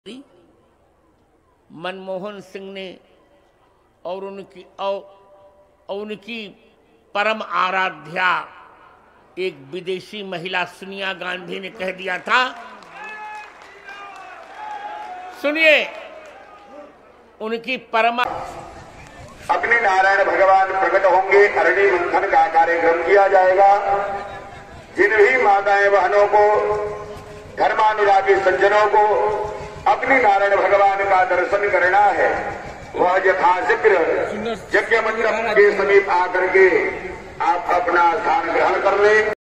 मनमोहन सिंह ने और उनकी परम आराध्या एक विदेशी महिला सोनिया गांधी ने कह दिया था, सुनिए उनकी परम। अग्नि नारायण भगवान प्रकट होंगे, अरणी मंथन का कार्यक्रम किया जाएगा। जिन भी माताएं बहनों को, धर्मानुरागी सज्जनों को अग्नि नारायण भगवान का दर्शन करना है, वह यथाशीघ्र यज्ञ मंडप के समीप आकर के आप अपना स्थान ग्रहण कर लें।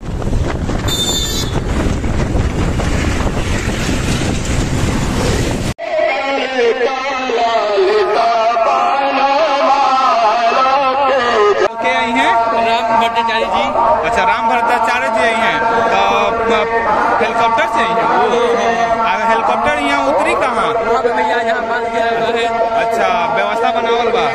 भट्टाचार्य जी, अच्छा राम भट्टाचार्य जी आई हैं, तो हेलीकॉप्टर से आई हैं। हेलीकॉप्टर यहाँ उतरी कहाँ? अच्छा, व्यवस्था बनावल बा।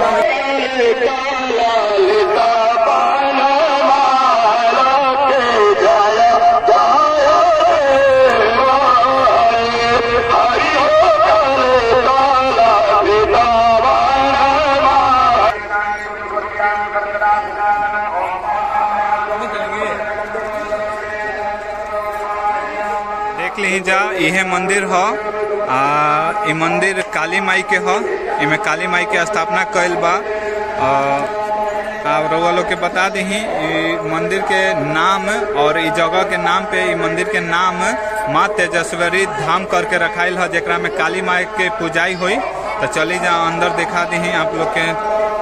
देख ली जा, यह मंदिर है। ये मंदिर काली माई के है। इमें काली माई के स्थापना कइल बा। आप रउआ लोग के बता दी, मंदिर के नाम और इस जगह के नाम पे इस मंदिर के नाम माँ तेजस्वरी धाम करके रखाइल है, जेकरा में काली माई के पूजाई हुई। तो चली जा अंदर दिखा दी आप लोग के।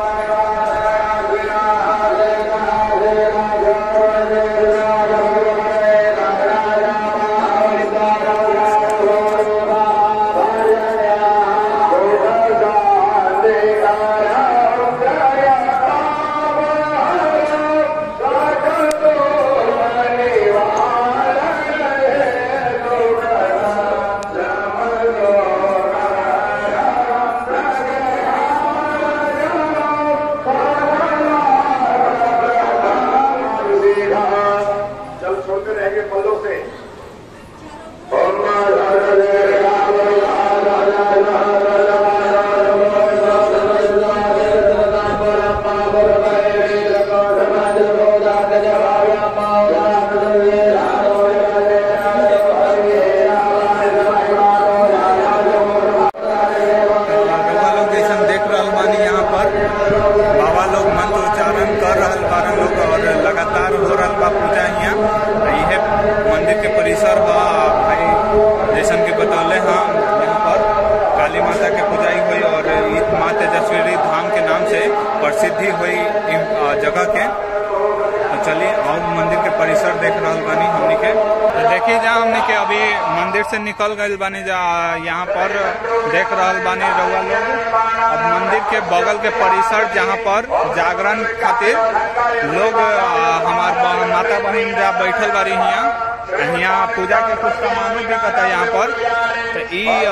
बाबा लोग मंत्र उच्चारण कर रहल बारन लोग और लगातार हो रहल बा पूजा। यहाँ यह मंदिर के परिसर है भाई, जैसन के बतौले हैं। यहाँ पर काली माता के पूजाई हुई और माँ तेजस्वी धाम के नाम से प्रसिद्धि हुई जगह के। तो चलिए और मंदिर के परिसर देख रहल बानी हमनी के। तो देखिए जा, हमनी के अभी मंदिर से निकल गए बानी जा, यहाँ पर देख रहल बानी रउआ लोग। अब मंदिर के बगल के परिसर जहाँ पर जागरण खातिर लोग हमार माता बहन जा बैठल बारी, यहाँ पूजा के कुछ सामानों दिखत है यहाँ पर। तो ये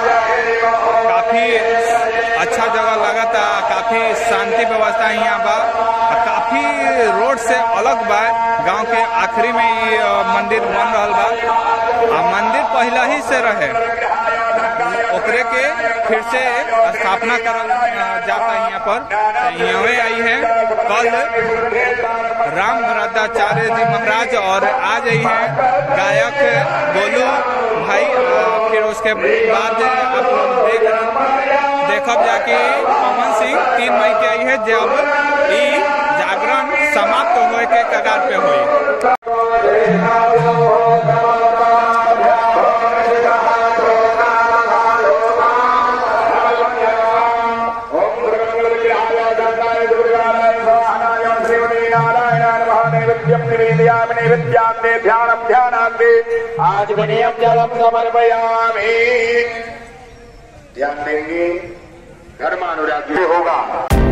काफी अच्छा जगह लगता, काफी शांति व्यवस्था यहाँ बा, काफी रोड से अलग बा। गांव के आखिरी में ये मंदिर बन रहा बा। मंदिर पहला ही से रहे, ओकरे के फिर से स्थापना करल जाता है यहाँ पर। यहाँ आई है कल राम भट्टाचार्य जी महाराज और आज आई है गायक गोलू भाई। फिर उसके बाद आप लोग देखब जाके पवन सिंह 3 मई के आई है, जब ये जागरण समाप्त होए के कगार पे हुई। आज विनयम जलम समर्पयामि। ध्यान देंगे, धर्मानुरागी होगा।